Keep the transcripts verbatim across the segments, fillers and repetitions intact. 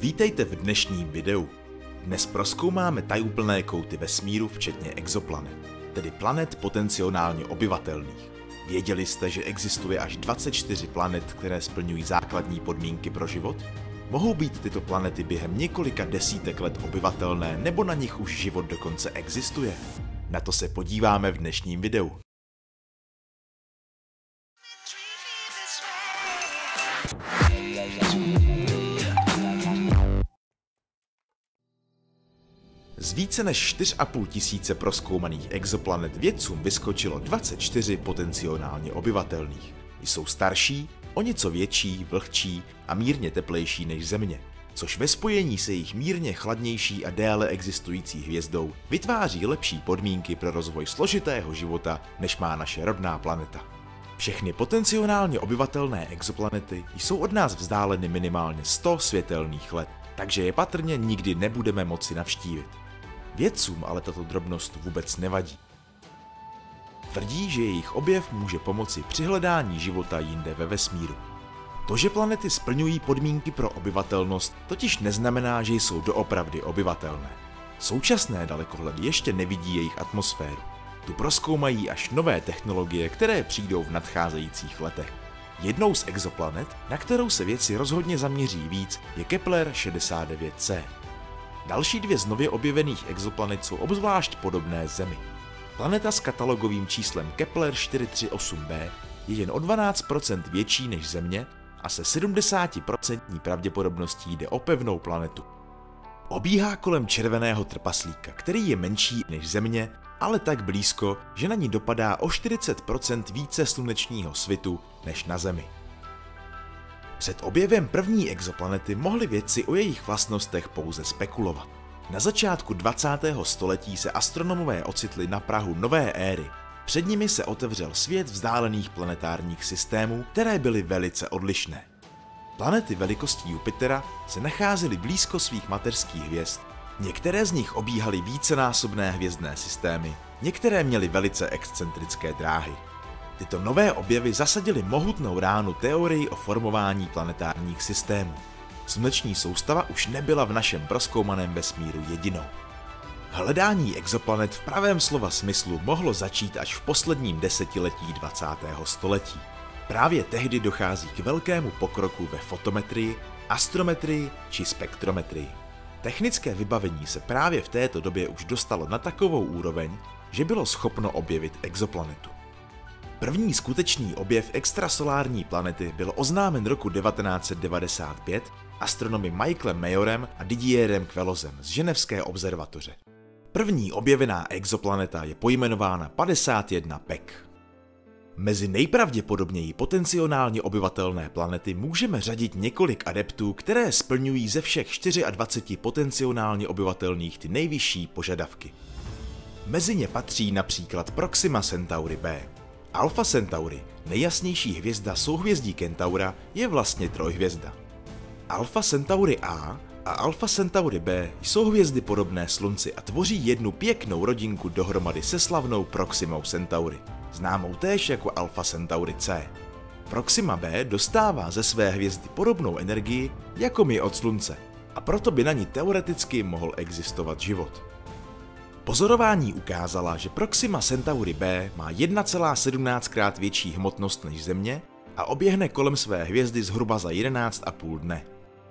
Vítejte v dnešním videu. Dnes prozkoumáme tajuplné kouty vesmíru, včetně exoplanet, tedy planet potenciálně obyvatelných. Věděli jste, že existuje až dvacet čtyři planet, které splňují základní podmínky pro život? Mohou být tyto planety během několika desítek let obyvatelné, nebo na nich už život dokonce existuje? Na to se podíváme v dnešním videu. Z více než čtyři a půl tisíce prozkoumaných exoplanet vědcům vyskočilo dvacet čtyři potenciálně obyvatelných. Jsou starší, o něco větší, vlhčí a mírně teplejší než Země, což ve spojení se jejich mírně chladnější a déle existující hvězdou vytváří lepší podmínky pro rozvoj složitého života, než má naše rodná planeta. Všechny potenciálně obyvatelné exoplanety jsou od nás vzdáleny minimálně sto světelných let, takže je patrně nikdy nebudeme moci navštívit. Vědcům ale tato drobnost vůbec nevadí. Tvrdí, že jejich objev může pomoci při hledání života jinde ve vesmíru. To, že planety splňují podmínky pro obyvatelnost, totiž neznamená, že jsou doopravdy obyvatelné. Současné dalekohledy ještě nevidí jejich atmosféru. Tu prozkoumají až nové technologie, které přijdou v nadcházejících letech. Jednou z exoplanet, na kterou se vědci rozhodně zaměří víc, je Kepler šedesát devět c. Další dvě z nově objevených exoplanet jsou obzvlášť podobné Zemi. Planeta s katalogovým číslem Kepler čtyři tři osm b je jen o dvanáct procent větší než Země a se sedmdesát procent pravděpodobností jde o pevnou planetu. Obíhá kolem červeného trpaslíka, který je menší než Země, ale tak blízko, že na ní dopadá o čtyřicet procent více slunečního svitu než na Zemi. Před objevem první exoplanety mohli vědci o jejich vlastnostech pouze spekulovat. Na začátku dvacátého století se astronomové ocitli na prahu nové éry. Před nimi se otevřel svět vzdálených planetárních systémů, které byly velice odlišné. Planety velikostí Jupitera se nacházely blízko svých mateřských hvězd. Některé z nich obíhaly vícenásobné hvězdné systémy, některé měly velice excentrické dráhy. Tyto nové objevy zasadily mohutnou ránu teorii o formování planetárních systémů. Sluneční soustava už nebyla v našem prozkoumaném vesmíru jedinou. Hledání exoplanet v pravém slova smyslu mohlo začít až v posledním desetiletí dvacátého století. Právě tehdy dochází k velkému pokroku ve fotometrii, astrometrii či spektrometrii. Technické vybavení se právě v této době už dostalo na takovou úroveň, že bylo schopno objevit exoplanetu. První skutečný objev extrasolární planety byl oznámen roku devatenáct set devadesát pět astronomy Michaelem Majorem a Didierem Quellosem z Ženevské observatoře. První objevená exoplaneta je pojmenována padesát jedna P E C. Mezi nejpravděpodobněji potenciálně obyvatelné planety můžeme řadit několik adeptů, které splňují ze všech dvaceti čtyř potenciálně obyvatelných ty nejvyšší požadavky. Mezi ně patří například Proxima Centauri b. Alpha Centauri, nejjasnější hvězda souhvězdí Kentaura, je vlastně trojhvězda. Alpha Centauri A a Alpha Centauri b jsou hvězdy podobné Slunci a tvoří jednu pěknou rodinku dohromady se slavnou Proximou Centauri, známou též jako Alpha Centauri c. Proxima b dostává ze své hvězdy podobnou energii jako my od Slunce, a proto by na ní teoreticky mohl existovat život. Pozorování ukázala, že Proxima Centauri b má jedna celá sedmnáct krát větší hmotnost než Země a oběhne kolem své hvězdy zhruba za jedenáct a půl dne.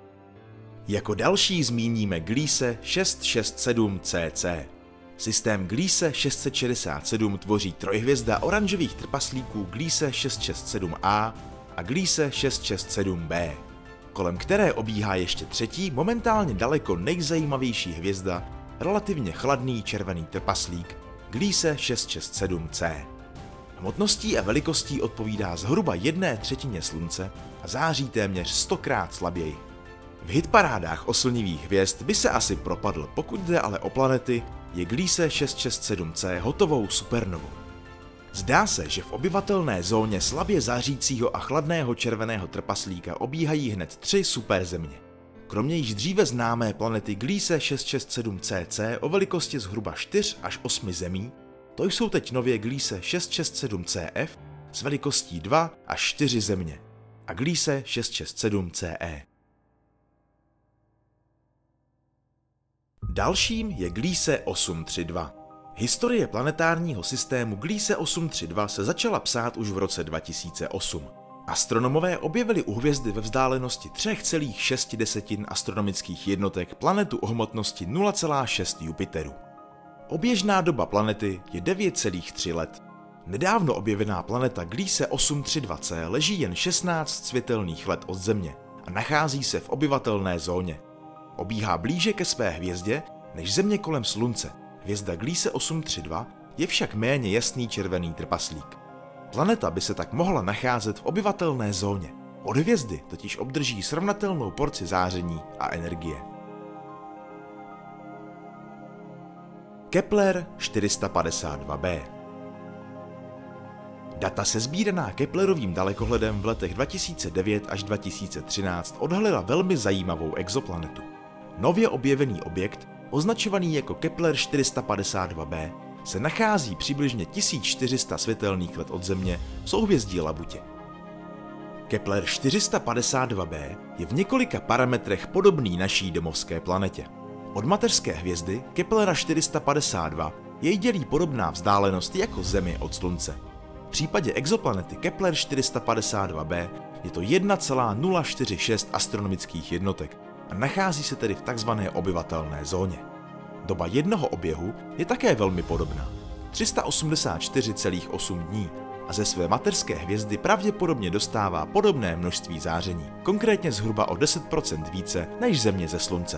Jako další zmíníme Gliese šest set šedesát sedm c c. Systém Gliese šest set šedesát sedm tvoří trojhvězda oranžových trpaslíků Gliese šest set šedesát sedm a a Gliese šest set šedesát sedm b, kolem které obíhá ještě třetí, momentálně daleko nejzajímavější hvězda, relativně chladný červený trpaslík Gliese šest set šedesát sedm c. Hmotností a velikostí odpovídá zhruba jedné třetině Slunce a září téměř stokrát slaběji. V hitparádách oslnivých hvězd by se asi propadl, pokud jde ale o planety, je Gliese šest set šedesát sedm c hotovou supernovou. Zdá se, že v obyvatelné zóně slabě zářícího a chladného červeného trpaslíka obíhají hned tři superzemě. Kromě již dříve známé planety Gliese šest set šedesát sedm c c o velikosti zhruba čtyř až osm zemí, to jsou teď nově Gliese šest set šedesát sedm c f s velikostí dva až čtyři země a Gliese šest set šedesát sedm c e. Dalším je Gliese osm tři dva. Historie planetárního systému Gliese osm tři dva se začala psát už v roce dva tisíce osm. Astronomové objevili u hvězdy ve vzdálenosti tři celé šest astronomických jednotek planetu o hmotnosti nula celá šest Jupiteru. Oběžná doba planety je devět celá tři let. Nedávno objevená planeta Gliese osm tři dva c leží jen šestnáct světelných let od Země a nachází se v obyvatelné zóně. Obíhá blíže ke své hvězdě než Země kolem Slunce. Hvězda Gliese osm tři dva je však méně jasný červený trpaslík. Planeta by se tak mohla nacházet v obyvatelné zóně. Od hvězdy totiž obdrží srovnatelnou porci záření a energie. Kepler čtyři sta padesát dva b. Data sesbíraná Keplerovým dalekohledem v letech dva tisíce devět až dva tisíce třináct odhalila velmi zajímavou exoplanetu. Nově objevený objekt, označovaný jako Kepler čtyři sta padesát dva b, se nachází přibližně tisíc čtyři sta světelných let od Země v souhvězdí Labutě. Kepler čtyři sta padesát dva b je v několika parametrech podobný naší domovské planetě. Od mateřské hvězdy Keplera čtyři sta padesát dva jej dělí podobná vzdálenost jako Zemi od Slunce. V případě exoplanety Kepler čtyři sta padesát dva b je to jedna celá nula čtyři šest astronomických jednotek a nachází se tedy v takzvané obyvatelné zóně. Doba jednoho oběhu je také velmi podobná, tři sta osmdesát čtyři celá osm dní, a ze své mateřské hvězdy pravděpodobně dostává podobné množství záření, konkrétně zhruba o deset procent více než Země ze Slunce.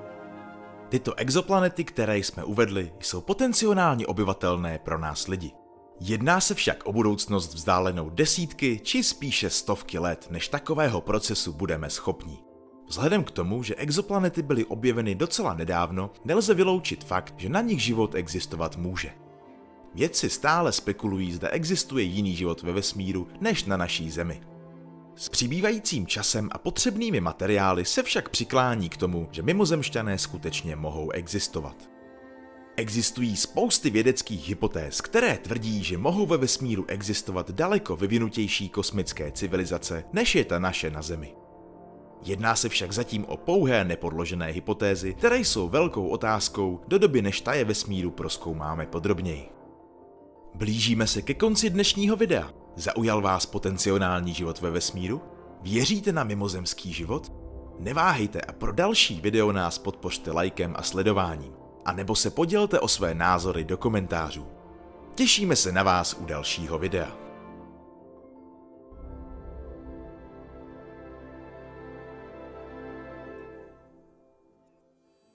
Tyto exoplanety, které jsme uvedli, jsou potenciálně obyvatelné pro nás lidi. Jedná se však o budoucnost vzdálenou desítky či spíše stovky let, než takového procesu budeme schopni. Vzhledem k tomu, že exoplanety byly objeveny docela nedávno, nelze vyloučit fakt, že na nich život existovat může. Vědci stále spekulují, zda existuje jiný život ve vesmíru než na naší Zemi. S přibývajícím časem a potřebnými materiály se však přiklání k tomu, že mimozemšťané skutečně mohou existovat. Existují spousty vědeckých hypotéz, které tvrdí, že mohou ve vesmíru existovat daleko vyvinutější kosmické civilizace, než je ta naše na Zemi. Jedná se však zatím o pouhé nepodložené hypotézy, které jsou velkou otázkou do doby, než ta je vesmíru prozkoumáme podrobněji. Blížíme se ke konci dnešního videa. Zaujal vás potenciální život ve vesmíru? Věříte na mimozemský život? Neváhejte a pro další video nás podpořte lajkem a sledováním. A nebo se podělte o své názory do komentářů. Těšíme se na vás u dalšího videa.